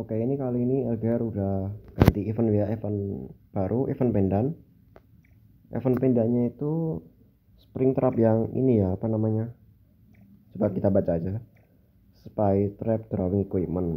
Oke, ini kali ini LGR udah ganti event ya, event baru, event pendan. Event pendannya itu spring trap yang ini ya, apa namanya? Coba kita baca aja. Spy trap drawing equipment.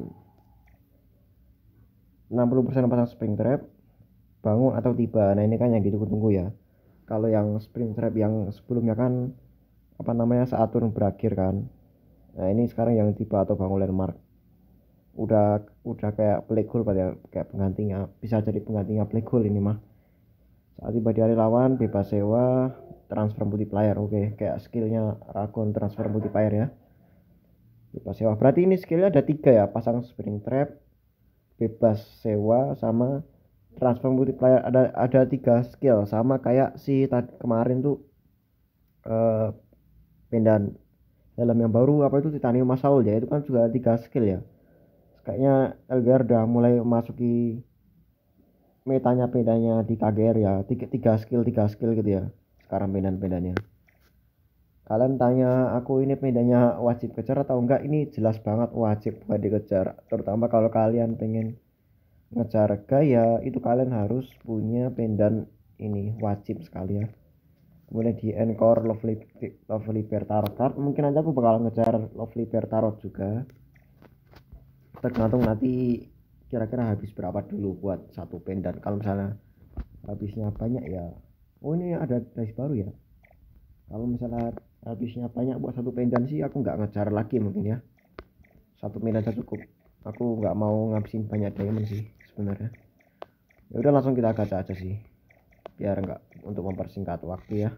60% pasang spring trap, bangun atau tiba. Nah, ini kan yang ditunggu-tunggu ya. Kalau yang spring trap yang sebelumnya kan apa namanya saat turun berakhir kan. Nah, ini sekarang yang tiba atau bangun landmark. Udah kayak play goal pada kayak penggantinya, bisa jadi penggantinya play goal ini mah. Saat tiba di area lawan bebas sewa transfer multiplier. Oke, kayak skillnya Ragon transfer multiplier ya, bebas sewa. Berarti ini skillnya ada 3 ya, pasang spring trap, bebas sewa, sama transfer multiplier. Ada 3 skill, sama kayak si tadi kemarin tuh eh, pendan helm yang baru apa itu Titanium Masaul ya, itu kan juga 3 skill ya. Kayaknya LGR udah mulai masuki metanya pedanya di KGR ya, tiga skill gitu ya sekarang pendannya. Kalian tanya aku ini pedanya wajib kejar atau enggak, ini jelas banget wajib buat dikejar, terutama kalau kalian pengen ngejar gaya. Itu kalian harus punya pendan ini, wajib sekali ya. Kemudian di Encore Lovely Bear Tarot Card, mungkin aja aku bakal ngejar Lovely Bear Tarot juga, tergantung nanti kira-kira habis berapa dulu buat satu pendan. Kalau misalnya habisnya banyak ya, oh ini ada dice baru ya, kalau misalnya habisnya banyak buat satu pendan sih aku nggak ngejar lagi mungkin ya, satu pendan saja cukup. Aku nggak mau ngabisin banyak diamond sih sebenarnya. Ya udah, langsung kita gacha aja sih biar nggak, untuk mempersingkat waktu ya.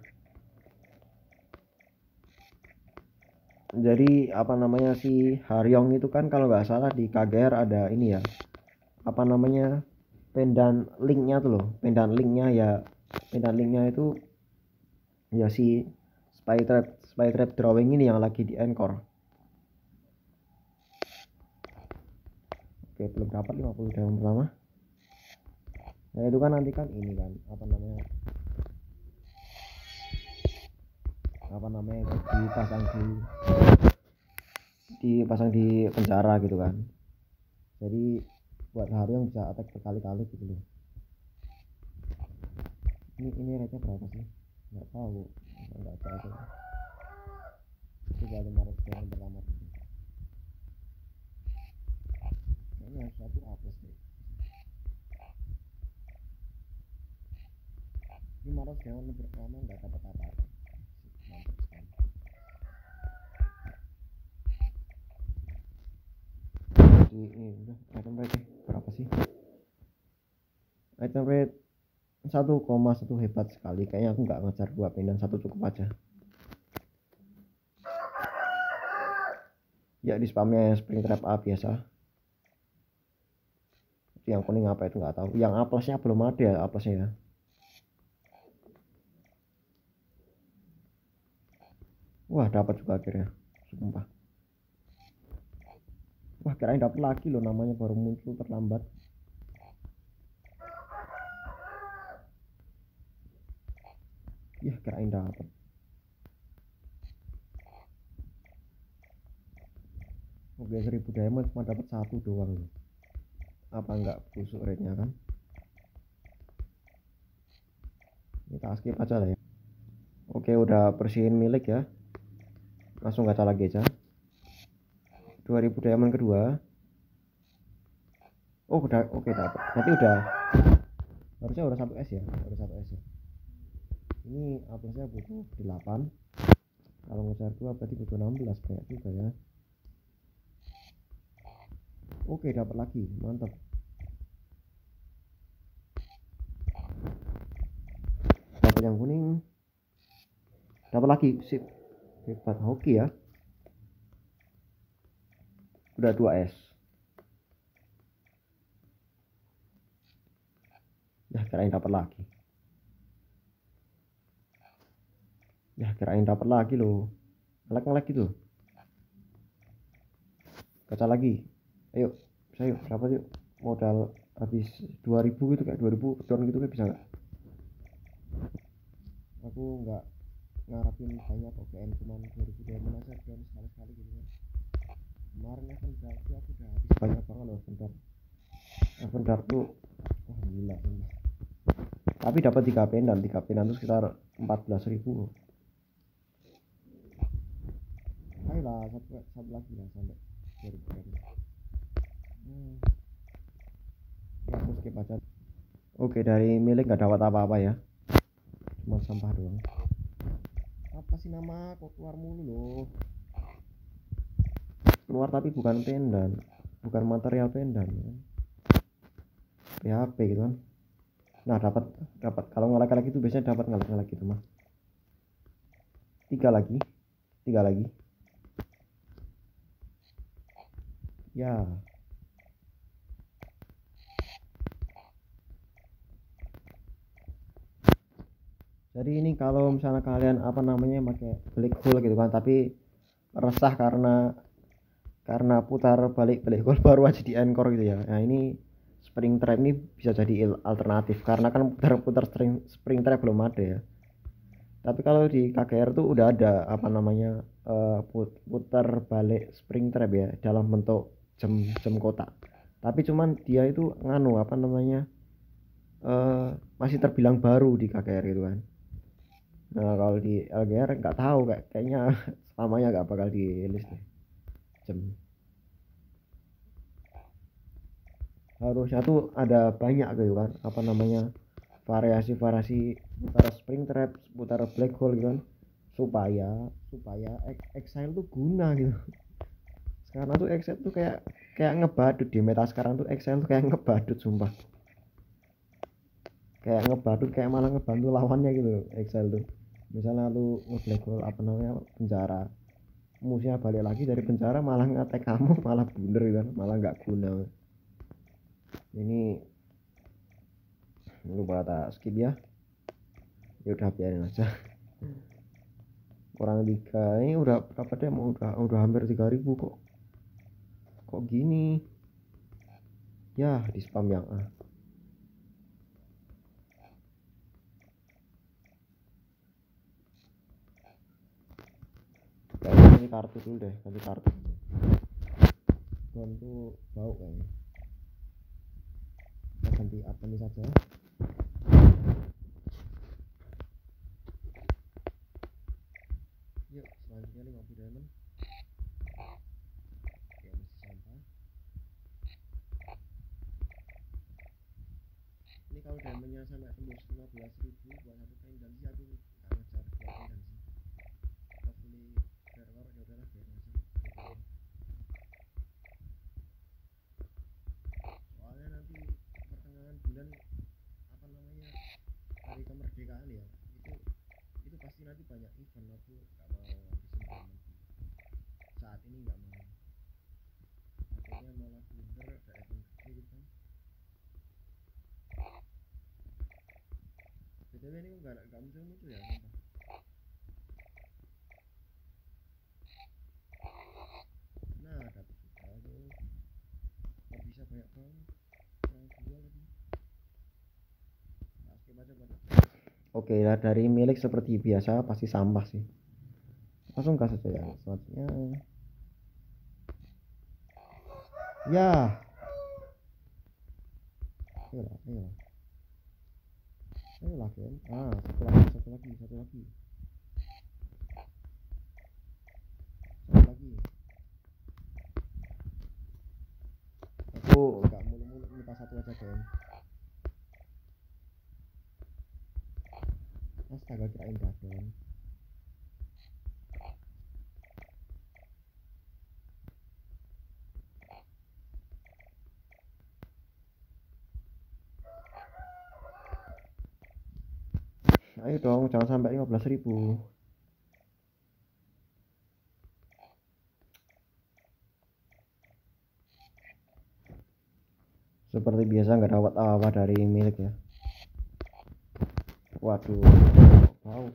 Jadi apa namanya si Haryong itu kan kalau nggak salah di KGR ada ini ya, apa namanya, pendan linknya tuh loh, pendan linknya itu ya si spy trap drawing ini yang lagi di Encore. Oke, belum dapat 50 diamond pertama. Nah itu kan nanti kan ini kan apa namanya itu dipasang di penjara gitu kan. Jadi buat hari yang bisa attack berkali-kali gitu loh. Ini rate berapa sih, nggak tahu, nggak tahu. Coba 500 diamond pertama dulu. Kayaknya harus 1 A plus deh. 500 diamond pertama nggak dapat apa-apa. Mantap sekali. Jadi ini udah item rate berapa sih? Item rate 1,1 hebat sekali. Kayaknya aku nggak ngejar 2 pendan, 1 cukup aja. Ya di spamnya spring trap A biasa. Yang kuning apa itu nggak tahu. Yang A plusnya belum ada ya, A plusnya ya. Wah dapat juga akhirnya, sumpah. Wah kirain dapat lagi loh, namanya baru muncul terlambat. Ya kirain dapat. Oke, 1000 diamond cuma dapat 1 doang loh. Apa enggak busuk rate-nya kan? Kita skip aja lah ya. Oke, udah bersihin milik ya. Langsung gacha lagi aja. 2000 diamond kedua. Oh udah, oke dapat. Berarti udah, harusnya udah 1 S ya, udah 1 S ya. Ini aplusnya butuh 8. Kalau ngejar 2 berarti butuh 16, banyak juga ya. Oke dapat lagi, mantap. Dapat yang kuning, dapat lagi, sip, hebat hoki ya. Udah 2 S. Ya kirain dapat lagi. Ya kirain dapat lagi loh. Ngelek gitu. Gacha lagi. Ayo, saya berapa yuk? Modal habis 2000 gitu, kayak 2000 down gitu, kayak bisa nggak? Aku nggak ngarapin banyak OGN, cuman 2000 diamond aja dan sekali-sekali gitu kan. Kemarin kan berarti aku udah habis banyak banget loh, bentar. Avendar tuh wah gila, gila. Tapi dapat 3 pendan tuh sekitar 14.000. Ayolah satu lagi lah sampai 2000. Hmm, ya aku skip aja. Oke, dari milik nggak dapat apa-apa ya, cuma sampah doang. Apa sih nama kok keluar mulu loh, keluar tapi bukan pendan, bukan material pendan kan. PHP gitu kan. Nah, dapat dapat kalau ngelek-ngelek itu biasanya dapat ngelek-ngelek gitu mah. Tiga lagi, tiga lagi. Ya, jadi ini kalau misalnya kalian apa namanya pakai black hole gitu kan, tapi resah karena putar balik black hole baru aja di encore gitu ya. Nah, ini spring trap ini bisa jadi alternatif karena kan putar-putar spring trap belum ada ya. Tapi kalau di KGR tuh udah ada apa namanya putar balik spring trap ya dalam bentuk jam kotak. Tapi cuman dia itu nganu apa namanya eh, masih terbilang baru di KGR gitu kan. Nah, kalau di LGR nggak tahu kayaknya selamanya nggak bakal di-list deh jam. Harusnya tuh ada banyak gitu kan apa namanya variasi-variasi putar spring trap, putar black hole gitu kan, supaya supaya Exile tuh guna gitu. Sekarang tuh Exile tuh kayak kayak ngebadut di meta sekarang tuh. Exile tuh kayak ngebadut sumpah, kayak ngebadut, kayak malah ngebantu lawannya gitu Exile tuh. Misalnya lu nge-black hole apa namanya penjara, musuhnya balik lagi dari penjara malah ngetek kamu, malah bunder gitu kan, malah nggak guna. Ini lupa tak skip ya, ya udah biarin aja. Kurang 3 ini udah berapa deh, mau udah hampir 3.000 kok gini ya, di spam yang kayaknya ini kartu dulu deh, ganti kartu. Don tuh bau kayaknya, kita ganti apa ini saja. Yuk selanjutnya 50 diamond. Oke, masih sampah. Ini kalau diamondnya sampai tembus 15.000 buat satu pendan sih aku nggak ngejar 2 pendan sih. Hopefully server ya udahlah biarin aja. Soalnya nanti pertengahan bulan apa namanya hari kemerdekaan ya, itu pasti nanti banyak event. Aku nggak mau habisin diamond saat ini, nggak mau. Akhirnya malah blunder ada event gede gitu kan. BTW ini nggak muncul ya sumpah. Nah, dapat juga tuh, kok bisa banyak banget, kurang 2 lagi. Nah, skip aja buat. Oke ya, dari milik seperti biasa pasti sampah sih, langsung gas aja ya selanjutnya. Ya, ayolah ayolah ayolah Ken. Satu lagi satu lagi satu lagi satu lagi. Aku nggak mulu-mulu minta satu aja Ken. Astaga, kirain gak Ken. Ayo dong, jangan sampai 15.000. Seperti biasa nggak dapat apa-apa dari milik ya. Waduh, bau.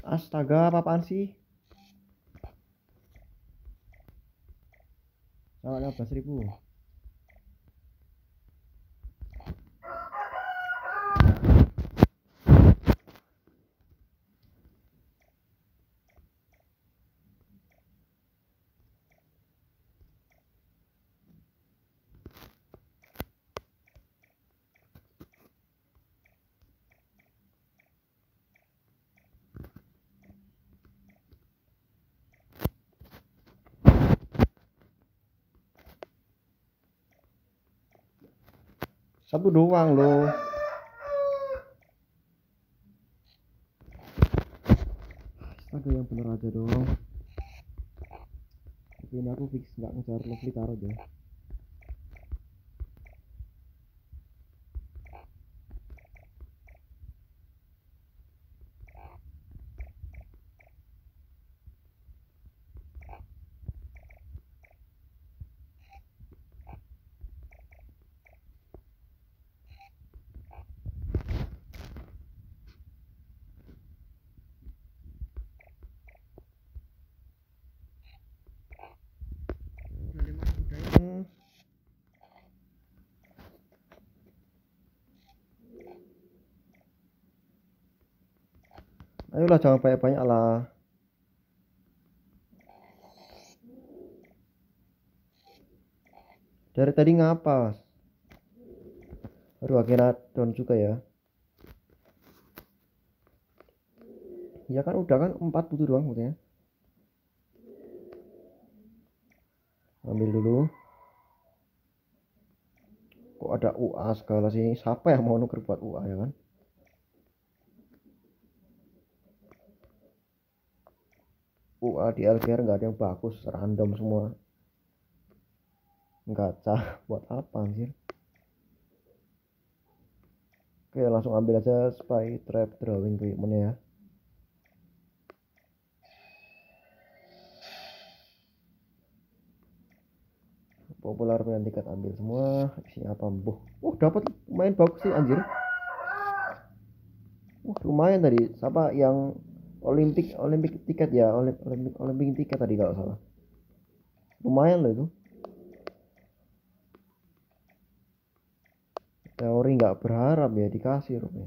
Astaga, apa-apaan sih? Sama 15.000. Satu doang loh. Astaga, yang bener aja dong. Oke, ini aku fix nggak ngejar Lovely Taro aja. Ayolah, jangan banyak-banyak lah. Dari tadi ngapa? Aduh, akhirnya down juga ya. Ya kan udah kan 4 butuh doang maksudnya. Ambil dulu. Kok ada UA segala sih? Siapa yang mau nuker buat UA ya kan? UA di LGR nggak ada yang bagus, random semua. Gacha buat apa anjir? Oke, langsung ambil aja spy trap drawing treatment ya. Popular pilihan tiket ambil semua. Isinya apa? Boh. Dapat lumayan bagus sih anjir. Lumayan tadi. Siapa yang Olimpik tiket ya? Olimpik tiket tadi kalau salah. Lumayan loh itu. Teori nggak berharap ya dikasih rupanya.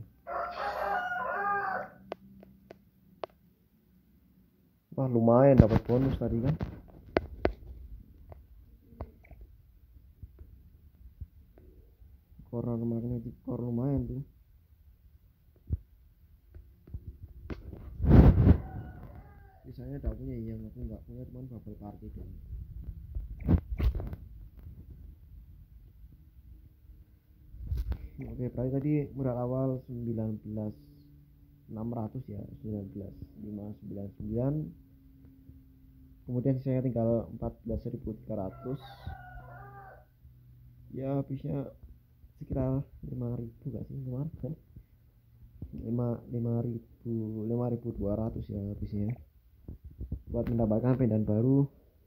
Wah, lumayan dapat bonus tadi kan. Koran magnetic core lumayan tuh. Misalnya udah punya yang aku nggak punya cuman bubble party doang. Oke, price tadi modal awal 19.600 ya, 19.599. Kemudian sisanya tinggal 14.300. Ya habisnya sekitar 5.000 gak sih kemarin kan? 5.200 ya habisnya. Buat mendapatkan pendan baru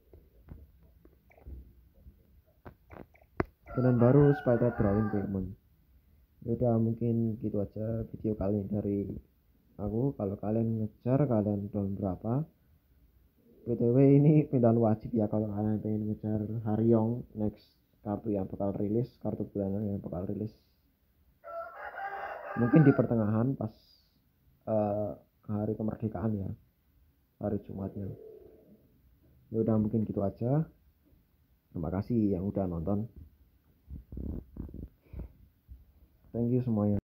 spider drawing payment. Udah mungkin gitu aja video kali ini dari aku. Kalau kalian ngejar, kalian down berapa? BTW ini pindahan wajib ya kalau kalian pengen ngejar Haryong next kartu yang bakal rilis, kartu bulanan yang bakal rilis mungkin di pertengahan pas hari kemerdekaan ya, hari Jumatnya. Ya udah mungkin gitu aja. Terima kasih yang udah nonton. Thank you semuanya.